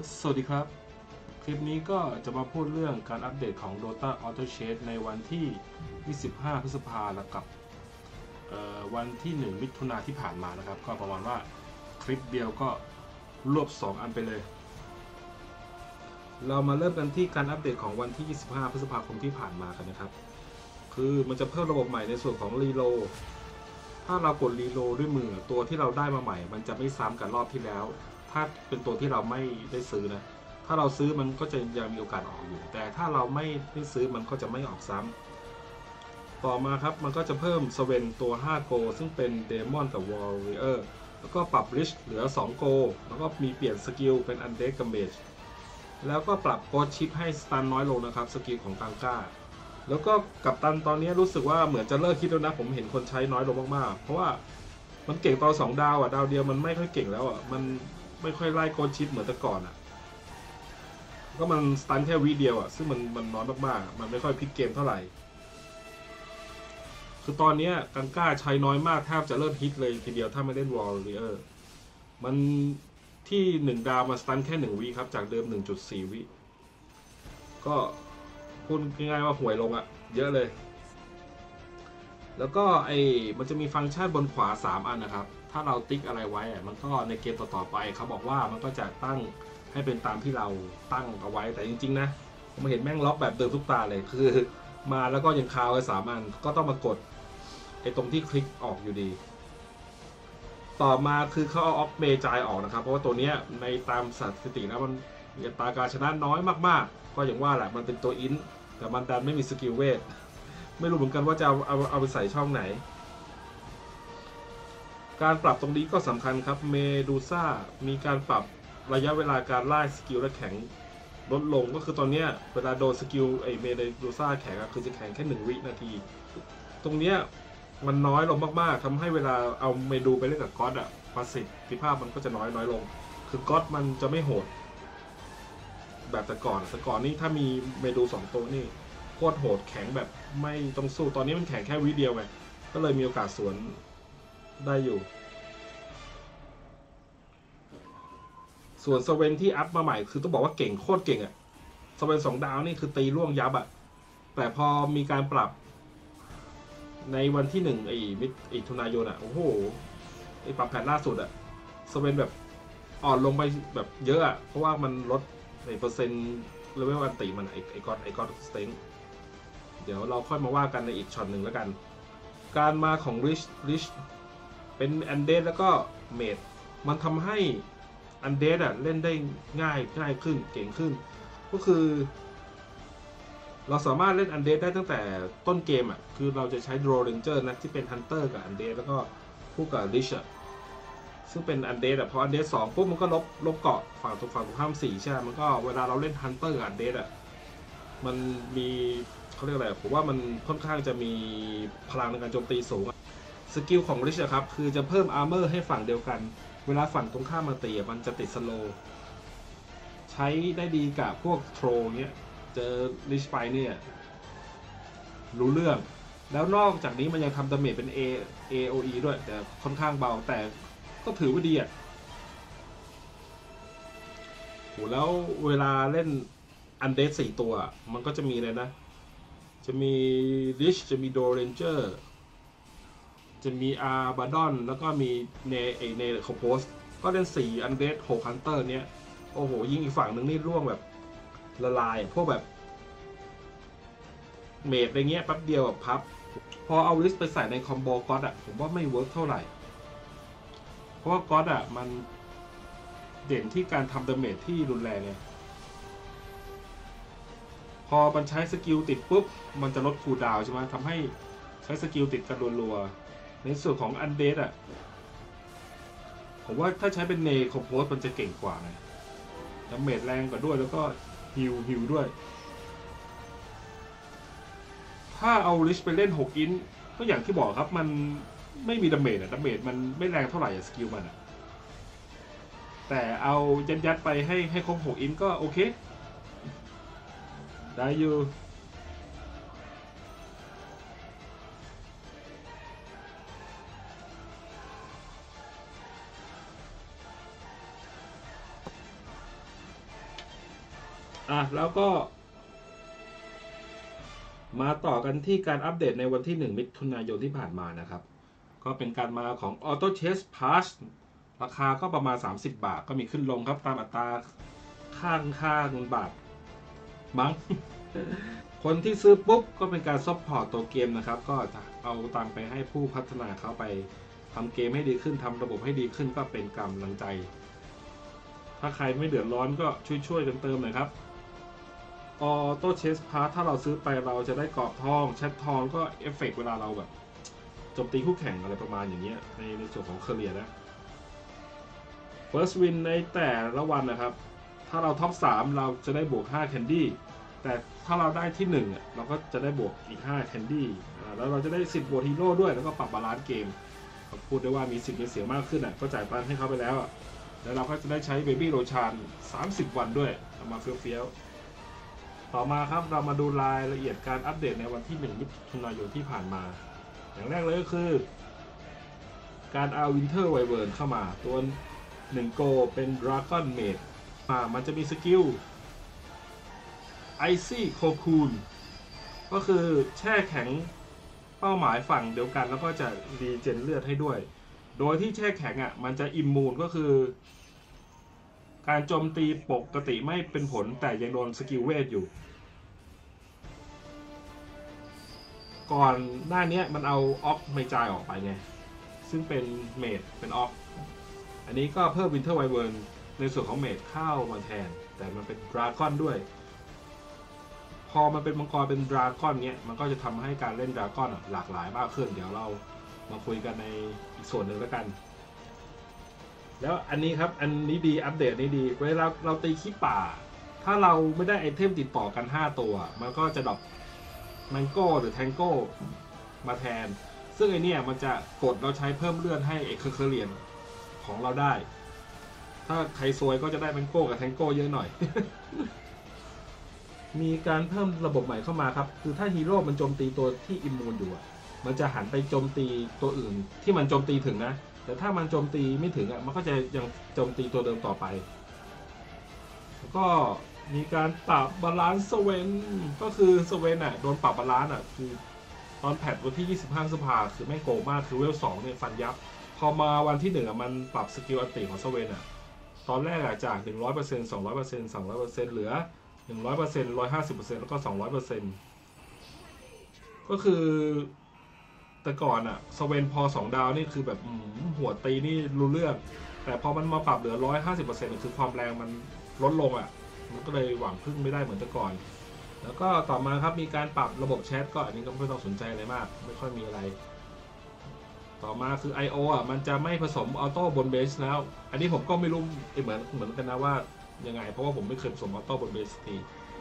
สวัสดีครับคลิปนี้ก็จะมาพูดเรื่องการอัปเดตของ Dota Auto Chess ในวันที่ 25 พฤษภาคมแล้วกับวันที่ 1 มิถุนายนที่ผ่านมานะครับก็ประมาณว่าคลิปเดียวก็รวบ 2 อันไปเลยเรามาเริ่มกันที่การอัปเดตของวันที่ 25 พฤษภาคมที่ผ่านมากันนะครับคือมันจะเพิ่มระบบใหม่ในส่วนของรีโหลดถ้าเรากดรีโหลดด้วยมือตัวที่เราได้มาใหม่มันจะไม่ซ้ำกับรอบที่แล้วถ้าเป็นตัวที่เราไม่ได้ซื้อนะถ้าเราซื้อมันก็จะยังมีโอกาสออกอยู่แต่ถ้าเราไม่ได้ซื้อมันก็จะไม่ออกซ้ำต่อมาครับมันก็จะเพิ่มสเวนตัว5โกซึ่งเป็นเดมอนกับวอลเลอร์แล้วก็ปรับริชเหลือ2โกแล้วก็มีเปลี่ยนสกิลเป็นอันเดกกับเมจแล้วก็ปรับโกดชิปให้สตันน้อยลงนะครับสกิลของกังก้าแล้วก็กับตันตอนนี้รู้สึกว่าเหมือนจะเลิกคิดแล้วนะผมเห็นคนใช้น้อยลงมากๆเพราะว่ามันเก่งตอน2ดาวอ่ะดาวเดียวมันไม่ค่อยเก่งแล้วอ่ะมันไม่ค่อยไล่โกดชิปเหมือนแต่ก่อนอ่ะก็มันสตันแค่วิเดียวอ่ะซึ่งมันน้อยมากๆมันไม่ค่อยพลิกเกมเท่าไหร่คือตอนนี้กังก้าใช้น้อยมากแทบจะเลิกฮิตเลยทีเดียวถ้าไม่เล่นวอลเลอร์มันที่1ดาวมาสตันแค่1วิครับจากเดิม 1.4 วิก็พูดง่ายๆว่าห่วยลงอะเยอะเลยแล้วก็มันจะมีฟังก์ชันบนขวา3อันนะครับถ้าเราติ๊กอะไรไว้มันก็ในเกมต่อๆไปเขาบอกว่ามันก็จะตั้งให้เป็นตามที่เราตั้งเอาไว้แต่จริงๆนะผมเห็นแม่งล็อกแบบเดิมทุกตาเลยคือมาแล้วก็ยังคาไว้3อันก็ต้องมากดตรงที่คลิกออกอยู่ดีต่อมาคือเขาเอาออฟเมจายออกนะครับเพราะว่าตัวนี้ในตามสถิติแล้วมันมีอัตราการชนะน้อยมากๆก็อย่างว่าแหละมันเป็นตัวอินแต่มันดันไม่มีสกิลเวทไม่รู้เหมือนกันว่าจะเอาไปใส่ช่องไหนการปรับตรงนี้ก็สำคัญครับเมดูซ่ามีการปรับระยะเวลาการไล่สกิลและแข็งลดลงก็คือตอนนี้เวลาโดนสกิลเมดูซ่าแข็งคือจะแข็งแค่1 วินาทีตรงเนี้ยมันน้อยลงมากๆทำให้เวลาเอาเมดูไปเล่นกับก๊อตประสิทธิภาพมันก็จะน้อยลงคือก๊อตมันจะไม่โหดแบบแต่ก่อนนี่ถ้ามีเมดู2ตัวนี่โคตรโหดแข็งแบบไม่ต้องสู้ตอนนี้มันแข็งแค่วิเดียวไงก็เลยมีโอกาสสวนได้อยู่ส่วนสเวนที่อัพมาใหม่คือต้องบอกว่าเก่งโคตรเก่งสเวน2 ดาวนี่คือตีร่วงยับแต่พอมีการปรับในวันที่1มิถุนายนโอ้โหปรับแผนล่าสุดสเวนแบบอ่อนลงไปแบบเยอะเพราะว่ามันลดเปอร์เซ็นต์เลเวลอันติมันไอคอนสเต็งเดี๋ยวเราค่อยมาว่ากันในอีกช็อตหนึ่งแล้วกันการมาของริชเป็นอันเดสแล้วก็เมดมันทำให้อันเดสเล่นได้ง่ายขึ้นเก่งขึ้นก็คือเราสามารถเล่นอันเดสได้ตั้งแต่ต้นเกมคือเราจะใช้โดรเรนเจอร์นะที่เป็นฮันเตอร์กับอันเดสแล้วก็คู่กับริชซึ่งเป็นอันเดสพออันเดส2ปุ๊บมันก็ลบเกาะฝั่งตรงข้าม4ใช่มันก็เวลาเราเล่นฮันเตอร์กับอันเดสมันมีเขาเรียกอะไรผมว่ามันค่อนข้างจะมีพลังในการโจมตีสูงสกิลของริชครับคือจะเพิ่มอาร์เมอร์ให้ฝั่งเดียวกันเวลาฝั่งตรงข้ามมาตีมันจะติดสโลใช้ได้ดีกับพวกโทรเนี้ยเจอริชไปเนี่ยรู้เรื่องแล้วนอกจากนี้มันยังทำดาเมจเป็น AOE ด้วยแต่ค่อนข้างเบาแต่ก็ถือว่าดีโหแล้วเวลาเล่นอันเดส4ตัวมันก็จะมีเลยนะจะมีริชจะมีโดเรนเจอร์จะมีอาร์บาดอนแล้วก็มีเนคอโพสก็เล่น4อันเดส6ฮันเตอร์เนี้ยโอ้โหยิงอีกฝั่งหนึ่งนี่ร่วงแบบละลายพวกแบบเมดอะไรเงี้ยแป๊บเดียวแบบพับพอเอาริสไปใส่ในคอมโบก็อดผมว่าไม่เวิร์กเท่าไหร่เพราะว่าก็อดมันเด่นที่การทำดาเมจที่รุนแรงไงพอมันใช้สกิลติดปุ๊บมันจะลดคูลดาวน์ใช่ไหมทำให้ใช้สกิลติดกันรัวๆในส่วนของอันเดสผมว่าถ้าใช้เป็นเนคอมโพสมันจะเก่งกว่าไงดาเมจแรงกว่าด้วยแล้วก็ฮิวด้วยถ้าเอาริชไปเล่น6อินก็อย่างที่บอกครับมันไม่มีดาเมจดาเมจมันไม่แรงเท่าไหร่สกิลมันแต่เอายัดไปให้ครบ6อินก็โอเคได้อยู่แล้วก็มาต่อกันที่การอัปเดตในวันที่1 มิถุนายนที่ผ่านมานะครับก็เป็นการมาของ Auto Chess Pass ราคาก็ประมาณ30 บาทก็มีขึ้นลงครับตามอัตราค่าเงินบาทมั้ง คนที่ซื้อปุ๊บก็เป็นการซัพพอร์ตตัวเกมนะครับก็เอาตังไปให้ผู้พัฒนาเขาไปทำเกมให้ดีขึ้นทำระบบให้ดีขึ้นก็เป็นกำลังใจถ้าใครไม่เดือดร้อนก็ช่วยกันเติมหน่อยครับออโต้เชสพาร์ทถ้าเราซื้อไปเราจะได้เกาะทองแชททองก็เอฟเฟกเวลาเราแบบโจมตีคู่แข่งอะไรประมาณอย่างเงี้ยในส่วนของเคเรียนะ First Win ในแต่ละวันนะครับถ้าเราท็อป3เราจะได้บวก5 Candy แต่ถ้าเราได้ที่1เราก็จะได้บวกอีก5 Candy แล้วเราจะได้10 บวกฮีโร่ด้วยแล้วก็ปรับบาลานซ์เกมพูดได้ว่ามีสิทธิ์มีเสียงมากขึ้นก็จ่ายตังค์ให้เขาไปแล้วแล้วเราก็จะได้ใช้เบบี้โรชาน30 วันด้วยเอามาเฟี้ยวต่อมาครับเรามาดูรายละเอียดการอัปเดตในวันที่1 มิถุนายนที่ผ่านมาอย่างแรกเลยก็คือการเอาวินเทอร์ไวเวิร์นเข้ามาตัว1 โกเป็นดราก้อนเมดมันจะมีสกิลไอซี่โคคูนก็คือแช่แข็งเป้าหมายฝั่งเดียวกันแล้วก็จะรีเจนเลือดให้ด้วยโดยที่แช่แข็งมันจะอิมมูนก็คือการโจมตีปกติไม่เป็นผลแต่ยังโดนสกิลเวทอยู่ก่อนหน้านี้มันเอาออกไมจายออกไปไงซึ่งเป็นเมดเป็นออกอันนี้ก็เพิ่มวินเทอร์ไวเวิร์นในส่วนของเมดเข้ามาแทนแต่มันเป็นดราก้อนด้วยพอมันเป็นมังกรเป็นดราก้อนเนี้ยมันก็จะทำให้การเล่นดราก้อนหลากหลายมากขึ้นเดี๋ยวเรามาคุยกันในอีกส่วนหนึ่งแล้วกันแล้วอันนี้ครับอันนี้ดีอัปเดตนี้ดีเวลาเราตีขี้ป่าถ้าเราไม่ได้ไอเทมติดต่อกัน5 ตัวมันก็จะดรอปแมงโก้หรือแทงโก้มาแทนซึ่งไอเนี้ยมันจะกดเราใช้เพิ่มเลือดให้เคอร์เรียนของเราได้ถ้าใครซวยก็จะได้แมงโก้กับแทงโก้เยอะหน่อย มีการเพิ่มระบบใหม่เข้ามาครับคือถ้าฮีโร่มันโจมตีตัวที่อิมมูนอยู่มันจะหันไปโจมตีตัวอื่นที่มันโจมตีถึงนะแต่ถ้ามันโจมตีไม่ถึงมันก็จะยังโจมตีตัวเดิมต่อไปแล้วก็มีการปรับบาลานซ์สเวนก็คือสเวนโดนปรับบาลานซ์คือตอนแพทวันที่25 พฤษภาคมคือไม่โกงมากคือเวล2เนี่ยฟันยับพอมาวันที่1มันปรับสกิลอัลติของสเวนตอนแรกจาก 100% 200% 200% เหลือ 100% 150% แล้วก็ 200% ก็คือแต่ก่อนสเวนพอ2 ดาวนี่คือแบบหัวตีนี่รู้เรื่องแต่พอมันมาปรับเหลือ 150% คือความแรงมันลดลงมันก็เลยหวังพึ่งไม่ได้เหมือนแต่ก่อนแล้วก็ต่อมาครับมีการปรับระบบแชทก็อันนี้ก็ไม่ต้องสนใจอะไรมากไม่ค่อยมีอะไรต่อมาคือ I.O. มันจะไม่ผสมออโต้บนเบสแล้วอันนี้ผมก็ไม่รู้เหมือนกันนะว่ายังไงเพราะว่าผมไม่เคยผสมออโต้บนเบสที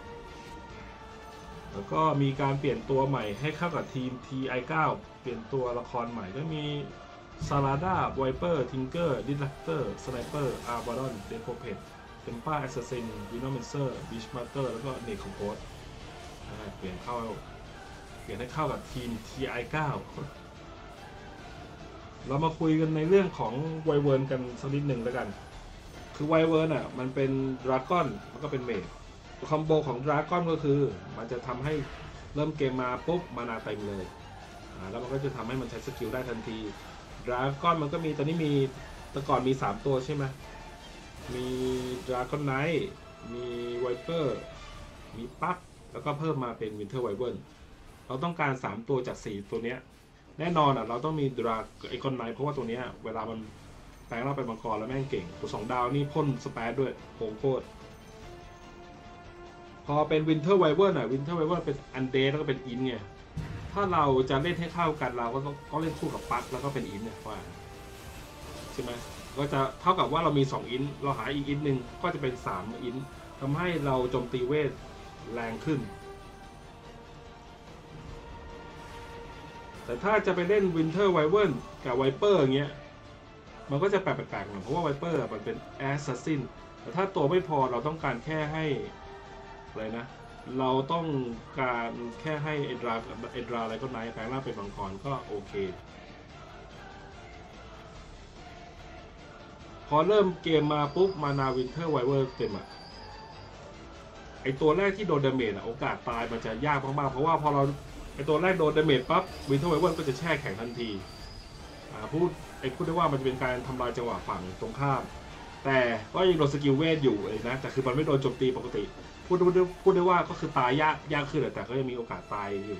แล้วก็มีการเปลี่ยนตัวใหม่ให้เข้ากับทีม TI9 เปลี่ยนตัวละครใหม่ก็มีซาลาดาไวเปอร์ทิงเกอร์ดิสลักเตอร์สไนเปอร์อาร์บารอนเดโพเพตเทมป้าแอสซัสซินวินอมเมนเซอร์บิชมาร์เตอร์แล้วก็เนโคโพสเปลี่ยนให้เข้ากับทีม TI9 เรามาคุยกันในเรื่องของไวเวิร์นกันสักนิดหนึ่งแล้วกันคือไวเวิร์นมันเป็นดราก้อนมันก็เป็นเมจคอมโบของดราก้อนก็คือมันจะทำให้เริ่มเกมมาปุ๊บมานาเต็มเลยแล้วมันก็จะทำให้มันใช้สกิลได้ทันทีดราก้อนมันก็มีตอนนี้มีแต่ก่อนมี3 ตัวใช่ไหมมีดราก้อนไนท์มีไวเปอร์มีปั๊กแล้วก็เพิ่มมาเป็นวินเทอร์ไวเวิร์นเราต้องการ3 ตัวจาก4 ตัวเนี้ยแน่นอนเราต้องมีดราไอคอนไนท์เพราะว่าตัวเนี้ยเวลามันแปลงเราเป็นมังกรแล้วแม่งเก่งตัว2 ดาวนี่พ่นสเปซด้วยโหงโคตรพอเป็นวินเทอร์ไวเวิร์นวินเทอร์ไวเวิร์นเป็นอันเดย์แล้วก็เป็นอินไงถ้าเราจะเล่นให้เข้ากันเราก็ต้องเล่นคู่กับปั๊กแล้วก็เป็นอินเนี่ยว่าใช่ไหมก็จะเท่ากับว่าเรามี2 อินเราหาอีกอินหนึ่งก็จะเป็น3 อินทำให้เราโจมตีเวทแรงขึ้นแต่ถ้าจะไปเล่นวินเทอร์ไวเวิร์นกับไวเปอร์อย่างเงี้ยมันก็จะแปลกๆหน่อยเพราะว่าไวเปอร์มันเป็นแอสซัสซินแต่ถ้าตัวไม่พอเราต้องการแค่ให้อะไรนะเราต้องการแค่ให้เอดราอะไรก็ไนท์แปลงร่างเป็นมังกรก็โอเคพอเริ่มเกมมาปุ๊บมานาวินเทอร์ไวเวอร์เต็มไอตัวแรกที่โดนดาเมจโอกาสตายมันจะยากมากๆเพราะว่าพอเราไอตัวแรกโดนดาเมจปั๊บวินเทอร์ไวเวิร์นก็จะแช่แข็งทันทีพูดได้ว่ามันจะเป็นการทำลายจังหวะฝั่งตรงข้ามแต่ก็ยังโดนสกิลเวทอยู่เลยนะแต่คือมันไม่โดนโจมตีปกติพูดได้ว่าก็คือตายยากขึ้นแต่ก็ยังมีโอกาสตายอยู่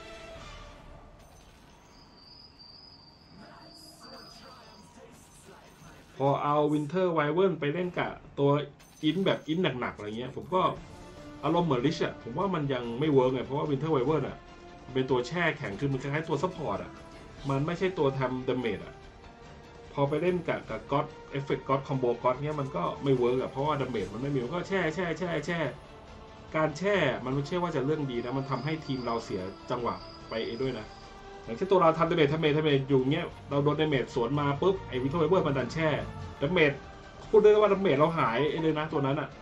พอเอาวินเทอร์ไวเวิร์นไปเล่นกับตัวอินแบบอินหนักๆอะไรเงี้ยผมก็อารมณ์เหมือนลิชอะผมว่ามันยังไม่เวิร์กไงเพราะว่าวินเทอร์ไวเวิร์นอะเป็นตัวแช่แข็งคือมันคล้ายๆตัวซัพพอร์ตอะมันไม่ใช่ตัวทำดาเมจอะพอไปเล่นกับก็อดเอฟเฟกต์ก็อดคอมโบก็อดเนี้ยมันก็ไม่เวิร์กอะเพราะว่าดาเมจมันไม่มีมันก็แช่การแช่มันไม่ใช่ว่าจะเรื่องดีนะมันทำให้ทีมเราเสียจังหวะไปด้วยนะอย่างเช่นตัวเราทำดาเมจอยู่เงี้ยเราโดนดาเมจสวนมาปุ๊บไอวินเทอร์ไวเวิร์นมันดันแช่ดาเมจพูดได้ว่าดาเมจเราหายเลยนะตัวนั้นอะ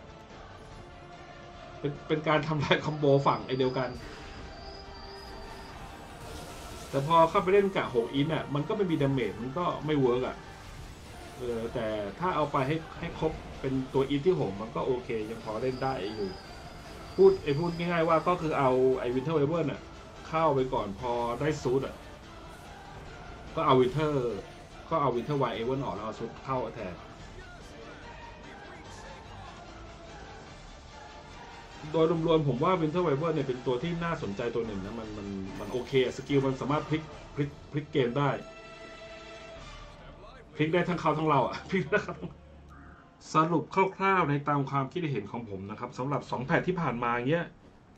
เป็นการทำลายคอมโบฝั่งไอเดียวกันแต่พอเข้าไปเล่นกับ6อินอ่ะมันก็ไม่มีดาเมจมันก็ไม่เวิร์กอ่ะแต่ถ้าเอาไปให้ครบเป็นตัวอินที่6มันก็โอเคยังพอเล่นได้อยู่พูดง่ายๆว่าก็คือเอาไอวินเทอร์ไวเวิร์นอ่ะเข้าไปก่อนพอได้ซูดอ่ะก็เอาวินเทอร์ไวเวิร์นออกแล้วเอาซูดเข้าแทนโดยรวมๆผมว่าวินเทอร์ไวเวิร์นเนี่ยเป็นตัวที่น่าสนใจตัวหนึ่งนะมันโอเคสกิลมันสามารถพลิกเกมได้พลิกได้ทั้งเขาทั้งเราอ่ะพลิกได้สรุปคร่าวๆในตามความคิดเห็นของผมนะครับสำหรับ2แพทที่ผ่านมาเงี้ย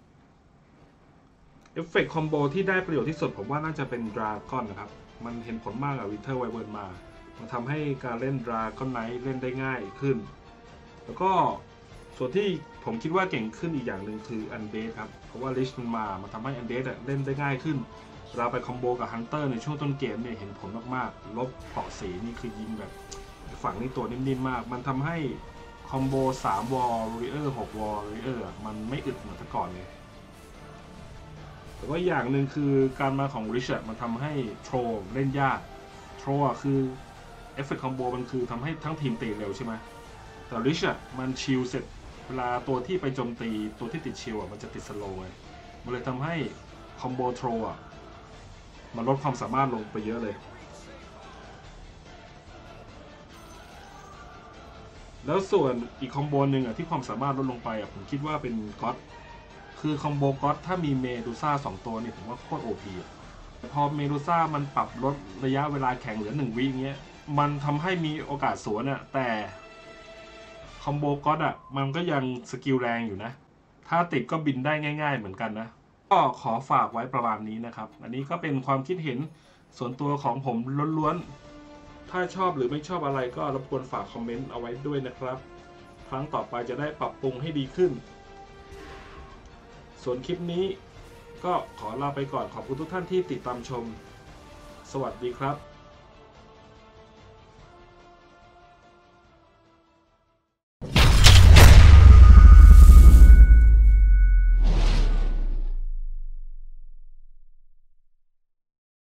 เอฟเฟกต์คอมโบที่ได้ประโยชน์ที่สุดผมว่าน่าจะเป็นดราก้อนนะครับมันเห็นผลมากกับวินเทอร์ไวเวิร์นมามันทำให้การเล่นดราก้อนไนท์เล่นได้ง่ายขึ้นแล้วก็ส่วนที่ผมคิดว่าเก่งขึ้นอีกอย่างหนึ่งคืออันเดสครับเพราะว่าลิชมันทำให้อันเดสเล่นได้ง่ายขึ้นเราไปคอมโบกับฮันเตอร์ในช่วงต้นเกมเนี่ยเห็นผลมากๆลบเกาะสีนี่คือยิงแบบฝั่งนี้ตัวนิ่มๆมากมันทำให้คอมโบ3 วอลริเออร์6 วอลริเออร์มันไม่อึดเหมือนแต่ก่อนเลยแต่ว่าอย่างหนึ่งคือการมาของริชมันทำให้โทรเล่นยากโทรคือเอฟเฟกต์คอมโบมันคือทำให้ทั้งทีมตีเร็วใช่ไหมแต่ริชมันชิลเสร็จเวลาตัวที่ไปโจมตีตัวที่ติดชิลมันจะติดสโลว์ไงมันเลยทำให้คอมโบโทรมันลดความสามารถลงไปเยอะเลยแล้วส่วนอีกคอมโบหนึ่งที่ความสามารถลดลงไปผมคิดว่าเป็นก็อดคือคอมโบก็อดถ้ามีเมดูซ่า2 ตัวนี่ผมว่าโคตรโอพีพอเมดูซ่ามันปรับลดระยะเวลาแข่งเหลือ1 วิเงี้ยมันทำให้มีโอกาสสวนแต่คอมโบก็อดมันก็ยังสกิลแรงอยู่นะถ้าติดก็บินได้ง่ายๆเหมือนกันนะก็ขอฝากไว้ประมาณนี้นะครับอันนี้ก็เป็นความคิดเห็นส่วนตัวของผมล้วนๆถ้าชอบหรือไม่ชอบอะไรก็รบกวนฝากคอมเมนต์เอาไว้ด้วยนะครับครั้งต่อไปจะได้ปรับปรุงให้ดีขึ้นส่วนคลิปนี้ก็ขอลาไปก่อนขอบคุณทุกท่านที่ติดตามชมสวัสดีครับ